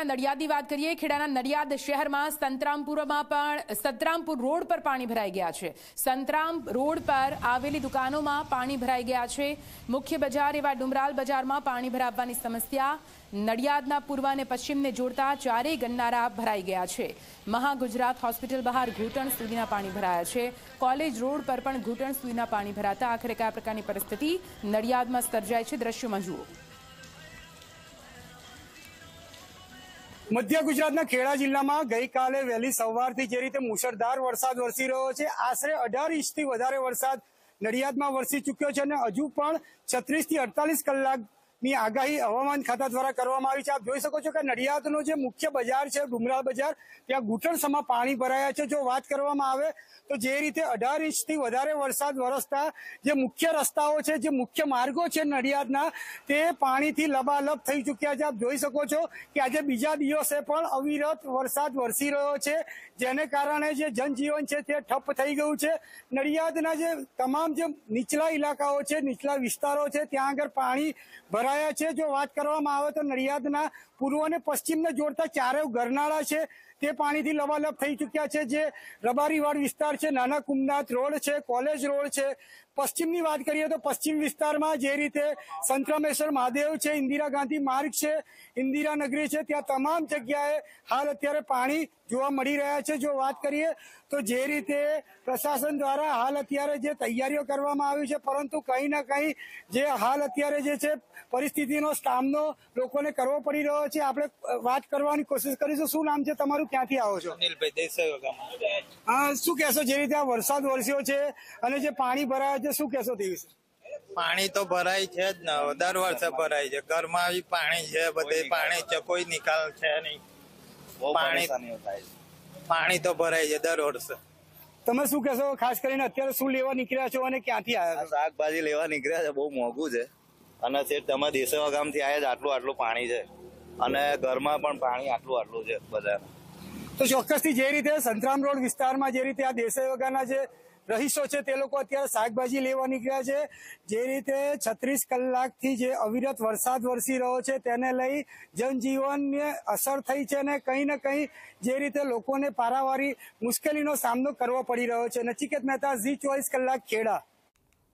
નડિયાદની વાત કરીએ, ખેડાના નડિયાદ શહેરમાં સંતરામપુર રોડ પર પાણી ભરાઈ ગયા છે। સંતરામ રોડ પર આવેલી દુકાનોમાં પાણી ભરાઈ ગયા છે। મુખ્ય બજાર એવા ડુમરાલ બજારમાં પાણી ભરાવાની સમસ્યા। નડિયાદના પૂર્વ અને પશ્ચિમને જોડતા ચારેય ગન્નારા ભરાઈ ગયા છે। મહાગુજરાત હોસ્પિટલ બહાર ઘૂંટણ સુધીના પાણી ભરાયા છે। કોલેજ રોડ પર પણ ઘૂંટણ સુધીના પાણી ભરાતા આખરે કયા પ્રકારની પરિસ્થિતિ નડિયાદમાં સર્જાય છે, દ્રશ્યોમાં જુઓ। મધ્ય ગુજરાતના ખેડા જિલ્લામાં ગઈકાલે વહેલી સવારથી જે રીતે મુશળધાર વરસાદ વરસી રહ્યો છે, આશરે 18 ઇંચથી વધારે વરસાદ નડિયાદમાં વરસી ચૂક્યો છે અને હજુ પણ 36 થી 48 કલાકની આગાહી હવામાન ખાતા દ્વારા કરવામાં આવી છે। આપ જોઈ શકો છો કે નડિયાદનો જે મુખ્ય બજાર છે, ડુમરાળ બજાર, ત્યાં ઘૂંટણસમાં પાણી ભરાયા છે। જો વાત કરવામાં આવે તો જે રીતે 18 ઇંચથી વધારે વરસાદ વરસતા જે મુખ્ય રસ્તાઓ છે, જે મુખ્ય માર્ગો છે નડિયાદના, તે પાણીથી લબાલબ થઈ ચૂક્યા છે। આપ જોઈ શકો છો કે આજે બીજા દિવસે પણ અવિરત વરસાદ વરસી રહ્યો છે, જેને કારણે જે જનજીવન છે તે ઠપ થઈ ગયું છે। નડિયાદના જે તમામ જે નીચલા ઇલાકાઓ છે, નીચલા વિસ્તારો છે, ત્યાં આગળ પાણી ભરાયા છે। જો વાત કરવામાં આવે તો નડિયાદના પૂર્વ અને પશ્ચિમને જોડતા ચારેય ગરનાળા છે તે પાણીથી લબાલબ થઈ ચૂક્યા છે। જે રબારીવાડ વિસ્તાર છે, નાના કુમનાથ રોડ છે, કોલેજ રોડ છે। પશ્ચિમની વાત કરીએ તો પશ્ચિમ વિસ્તારમાં જે રીતે સંતરામેશ્વર મહાદેવ છે, ઇન્દિરા ગાંધી માર્ગ છે, ઇન્દિરા નગરી છે, ત્યાં તમામ જગ્યાએ હાલ અત્યારે પાણી જોવા મળી રહ્યા છે। જો વાત કરીએ તો જે રીતે પ્રશાસન દ્વારા હાલ અત્યારે જે તૈયારીઓ કરવામાં આવી છે, પરંતુ કંઈ ના કંઈ જે હાલ અત્યારે જે છે પરિસ્થિતિનો સામનો લોકોને કરવો પડી રહ્યો છે। આપણે વાત કરવાની કોશિશ કરીશું। શું નામ છે તમારું, ક્યાંથી આવો છો? અનિલભાઈ દેસાઈ। શું કહેશો, જે રીતે આ વરસાદ વરસ્યો છે અને જે પાણી ભરાયા છે, શું કહેશો તે વિશે? પાણી તો ભરાય છે જ ને, દર વર્ષે ભરાય છે। ઘરમાં પાણી છે, બધે પાણી છે, કોઈ નિકાલ છે નહીં। પાણી તો ભરાય છે દર વર્ષે। તમે શું કહેશો, ખાસ કરીને અત્યારે શું લેવા નીકળ્યા છો અને ક્યાંથી આવ્યા છો? શાકભાજી લેવા નીકળ્યા છે, બહુ મોંઘું છે અને શેઠ તમે દેસેવા ગામથી આવ્યા છે, આટલું પાણી છે અને ઘરમાં પણ પાણી આટલું છે બધા। તો ચોક્કસથી જે રીતે સંતરામ રોડ વિસ્તારમાં જે રીતે આ દેસાઈ વગાના જે રહીશો છે તે લોકો અત્યારે શાકભાજી લેવા નીકળ્યા છે। જે રીતે 36 કલાકથી જે અવિરત વરસાદ વરસી રહ્યો છે તેને લઈ જનજીવનને અસર થઈ છે અને કંઈ ને કંઈ જે રીતે લોકોને પારાવારી મુશ્કેલીનો સામનો કરવો પડી રહ્યો છે। નચિકેત મહેતા, ઝી 24 કલાક, ખેડા।